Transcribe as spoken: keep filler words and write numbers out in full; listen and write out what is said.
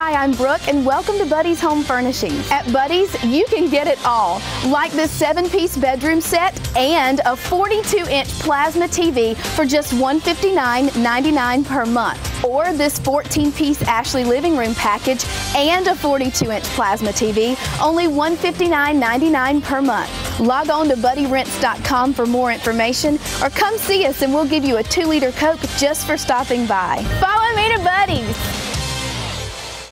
Hi, I'm Brooke and welcome to Buddy's Home Furnishings. At Buddy's, you can get it all, like this seven-piece bedroom set and a forty-two inch plasma T V for just one hundred fifty-nine ninety-nine per month, or this fourteen piece Ashley living room package and a forty-two inch plasma T V, only one hundred fifty-nine ninety-nine per month. Log on to buddy rents dot com for more information, or come see us and we'll give you a two liter Coke just for stopping by. Follow me to Buddy's.